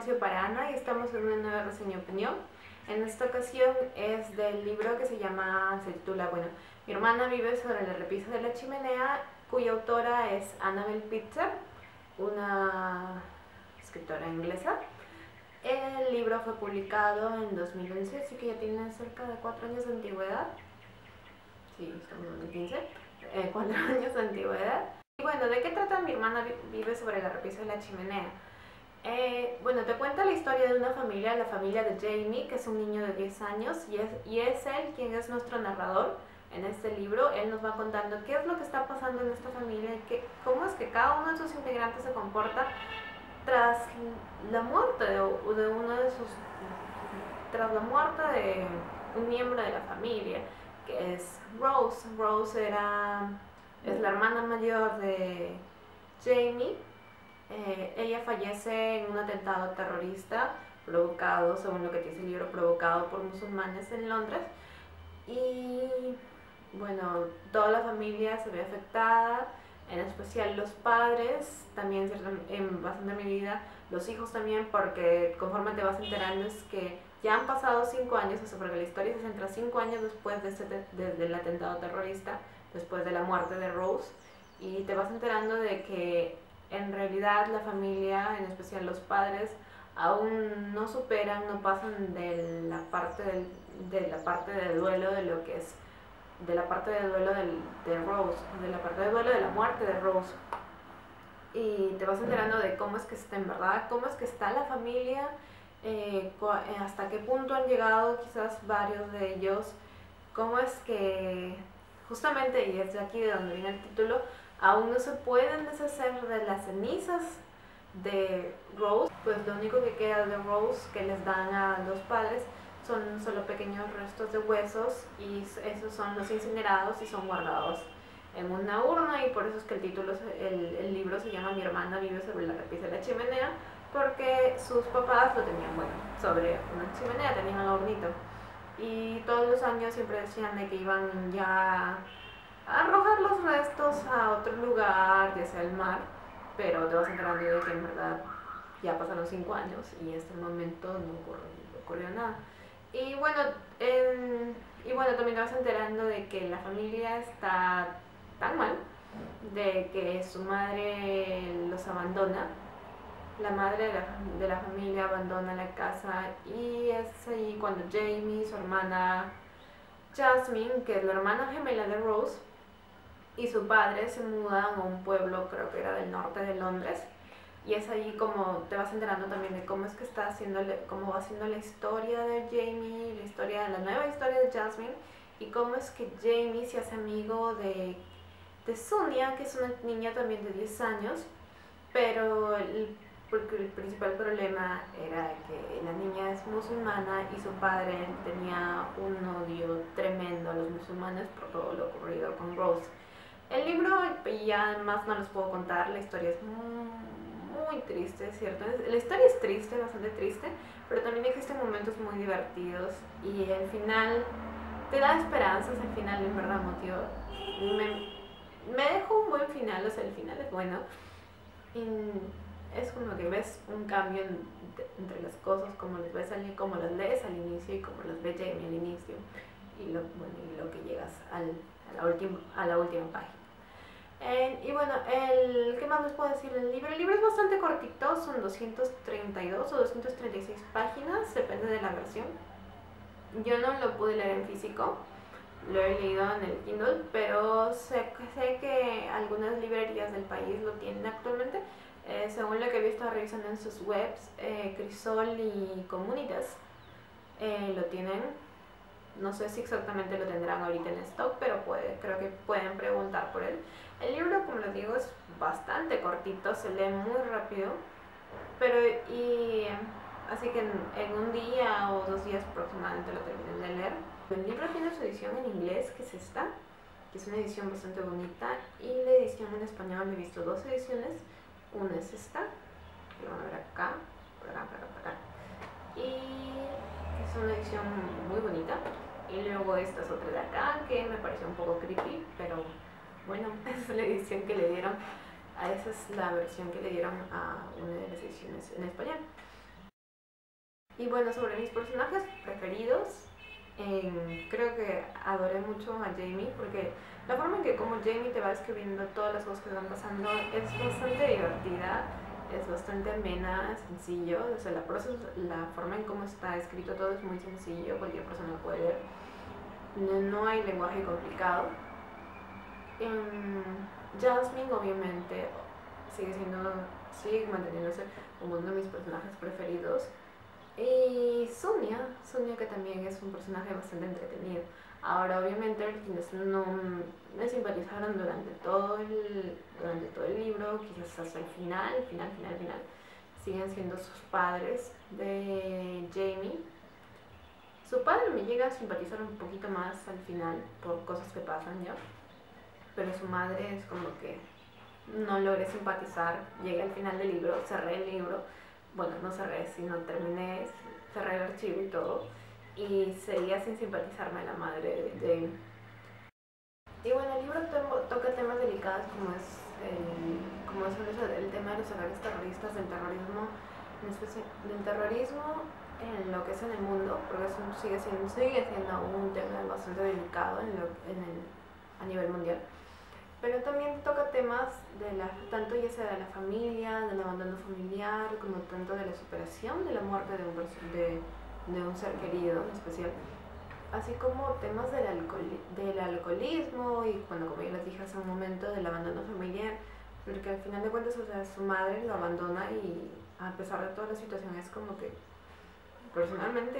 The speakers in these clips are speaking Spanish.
espacio para Ana y estamos en una nueva reseña opinión. En esta ocasión es del libro que se titula, Mi hermana vive sobre la repisa de la chimenea, cuya autora es Annabel Pitzer, una escritora inglesa. El libro fue publicado en 2011, así que ya tiene cerca de 4 años de antigüedad. Sí, estamos en 2015, 4 años de antigüedad. Y bueno, ¿de qué trata Mi hermana vive sobre la repisa de la chimenea? Te cuenta la historia de una familia, la familia de Jamie, que es un niño de 10 años, y es él quien es nuestro narrador en este libro. Él nos va contando qué es lo que está pasando en esta familia, cómo es que cada uno de sus integrantes se comporta tras la muerte de uno de sus, tras la muerte de un miembro de la familia, que es Rose. Rose es la hermana mayor de Jamie. Ella fallece en un atentado terrorista provocado, según lo que dice el libro, provocado por musulmanes en Londres. Y bueno, toda la familia se ve afectada, en especial los padres, también en bastante medida los hijos también, porque conforme te vas enterando es que ya han pasado 5 años, porque la historia se centra 5 años después del atentado terrorista, después de la muerte de Rose, y te vas enterando de que en realidad la familia, en especial los padres, aún no superan, no pasan de la parte de duelo de lo que es, de la parte de duelo de Rose, de la parte de duelo de la muerte de Rose. Y te vas enterando de cómo es que está en verdad, cómo es que está la familia, hasta qué punto han llegado quizás varios de ellos, cómo es que justamente, y es de aquí de donde viene el título, aún no se pueden deshacer de las cenizas de Rose. Pues lo único que queda de Rose que les dan a los padres son solo pequeños restos de huesos, y esos son los incinerados y son guardados en una urna, y por eso es que el libro se llama Mi hermana vive sobre la repisa de la chimenea, porque sus papás lo tenían, sobre una chimenea, tenían un hornito, y todos los años siempre decían de que iban ya a arrojar los restos a otro lugar, ya sea el mar, pero te vas enterando de que en verdad ya pasaron 5 años y hasta el momento no ocurrió nada. Y también te vas enterando de que la familia está tan mal, de que su madre los abandona. La madre de la familia abandona la casa, y es ahí cuando Jamie, su hermana Jasmine, que es la hermana gemela de Rose, y su padre se mudan a un pueblo, creo que era del norte de Londres, y es ahí como te vas enterando también de cómo es que cómo va haciendo la historia de Jamie, la nueva historia de Jasmine, y cómo es que Jamie se hace amigo de Sonia, que es una niña también de 10 años, pero porque el principal problema era que la niña es musulmana y su padre tenía un odio tremendo a los musulmanes por todo lo ocurrido con Rose. El libro ya más no les puedo contar, la historia es muy triste, ¿cierto? La historia es triste, bastante triste, pero también existen momentos muy divertidos, y el final te da esperanzas. El final en verdad me dejó un buen final, el final es bueno, y es como que ves un cambio entre las cosas, como las lees al inicio y como las ve Jamie al inicio, y lo que llegas a la última página. ¿Qué más les puedo decir del libro? El libro es bastante cortito, son 232 o 236 páginas, depende de la versión. Yo no lo pude leer en físico, lo he leído en el Kindle, pero sé que algunas librerías del país lo tienen actualmente. Según lo que he visto revisando en sus webs, Crisol y Comunitas lo tienen. No sé si exactamente lo tendrán ahorita en stock, pero creo que pueden preguntar por él. El libro, como les digo, es bastante cortito, se lee muy rápido, así que en un día o 2 días aproximadamente lo terminen de leer. El libro tiene su edición en inglés, que es esta, que es una edición bastante bonita, y la edición en español he visto 2 ediciones. Una es esta, que lo van a ver acá, por acá, por acá, por acá, y es una edición muy bonita. Y luego esta es otra de acá, que me pareció un poco creepy, pero bueno, esa es la edición que le dieron, esa es la versión que le dieron a una de las ediciones en español. Y bueno, sobre mis personajes preferidos, creo que adoré mucho a Jamie porque la forma en que como Jamie te va escribiendo todas las cosas que van pasando es bastante divertida, es bastante amena, sencillo, o sea, la forma en cómo está escrito todo es muy sencillo, cualquier persona lo puede leer, no hay lenguaje complicado. Jasmine obviamente sigue manteniéndose como uno de mis personajes preferidos. Y Sonia que también es un personaje bastante entretenido. Ahora obviamente quienes no me simpatizaron durante todo el libro, quizás hasta el final, siguen siendo sus padres de Jamie. Su padre me llega a simpatizar un poquito más al final por cosas que pasan ya, pero su madre es como que no logré simpatizar. Llegué al final del libro, cerré el libro, bueno, no cerré, sino cerré el archivo y todo, y seguía sin simpatizarme la madre de Jamie. Y bueno, el libro toca temas delicados como es el tema de los ataques terroristas, del terrorismo, en lo que es en el mundo, porque eso sigue siendo un tema bastante delicado a nivel mundial. Pero también toca temas tanto ya sea de la familia, del abandono familiar, como tanto de la superación de la muerte de un ser querido en especial, así como temas del alcoholismo y, bueno, como ya les dije hace un momento, del abandono familiar, porque al final de cuentas, o sea, su madre lo abandona y a pesar de toda la situación es como que personalmente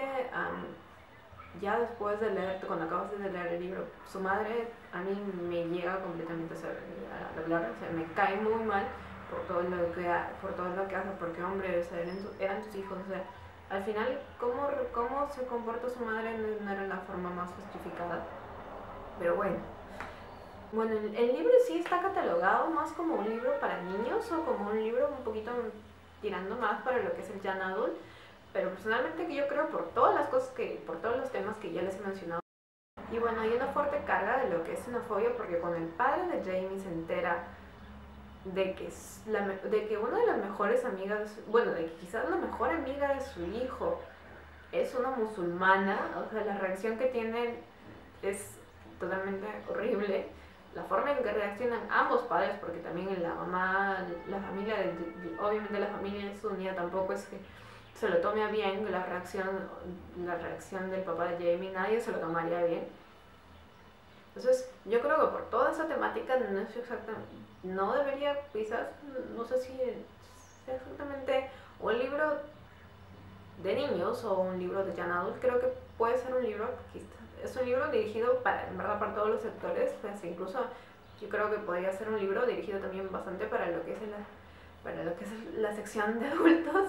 ya después de cuando acabas de leer el libro, su madre a mí me llega completamente a hablar, o sea, me cae muy mal por todo lo que hace, porque hombre, o sea, eran tus hijos, o sea, al final cómo se comporta su madre no era la forma más justificada, pero bueno. Bueno, el libro sí está catalogado más como un libro para niños o como un libro un poquito tirando más para lo que es el young adult, pero personalmente que yo creo por todos los temas que ya les he mencionado. Y bueno, hay una fuerte carga de lo que es xenofobia, porque cuando el padre de Jamie se entera de que una de las mejores amigas, bueno, de que quizás la mejor amiga de su hijo es una musulmana, o sea, la reacción que tienen es totalmente horrible. La forma en que reaccionan ambos padres, porque también la mamá, obviamente la familia de Sonia tampoco es que se lo tome a bien, la reacción del papá de Jamie, nadie se lo tomaría bien. Entonces, yo creo que por toda esa temática no debería, quizás, no sé si es exactamente un libro de niños o un libro de young adult. Creo que puede ser un libro, es un libro dirigido en verdad para todos los sectores, pues incluso yo creo que podría ser un libro dirigido también bastante para lo que es la sección de adultos.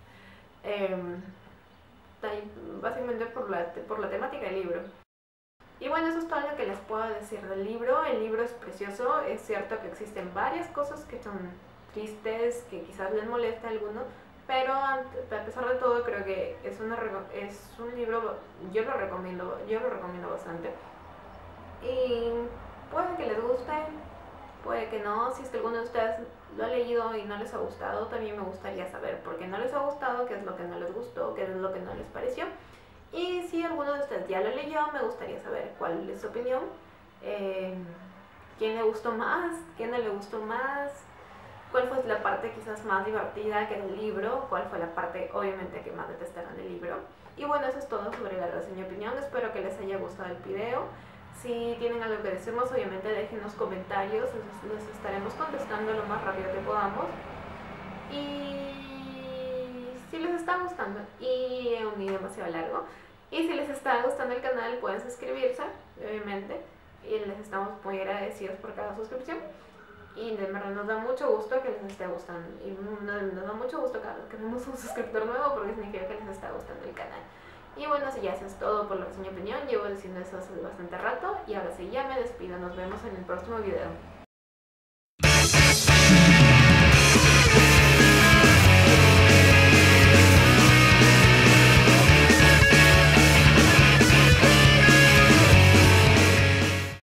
Básicamente por la temática del libro. Y bueno, eso es todo lo que les puedo decir del libro. El libro es precioso, es cierto que existen varias cosas que son tristes, que quizás les moleste a alguno, pero a pesar de todo creo que es un libro, yo lo recomiendo bastante. Y puede que les guste, puede que no. Si es que alguno de ustedes lo ha leído y no les ha gustado, también me gustaría saber por qué no les ha gustado, qué es lo que no les gustó, qué es lo que no les pareció. Y si alguno de ustedes ya lo leyó, me gustaría saber cuál es su opinión, quién le gustó más, quién no le gustó más, cuál fue la parte quizás más divertida que del libro, cuál fue la parte obviamente que más detestaron del libro. Y bueno, eso es todo sobre la reseña y opinión. Espero que les haya gustado el video. Si tienen algo que decirnos, obviamente dejen los comentarios, les estaremos contestando lo más rápido que podamos. Y si les está gustando, y es un video demasiado largo, y si les está gustando el canal, pueden suscribirse, obviamente, y les estamos muy agradecidos por cada suscripción. Y de verdad nos da mucho gusto que les esté gustando, y nos da mucho gusto cada vez que vemos un suscriptor nuevo, porque significa que les está gustando el canal. Y bueno, si ya eso es todo por la reseña opinión. Llevo diciendo eso hace bastante rato, y ahora sí ya me despido. Nos vemos en el próximo video.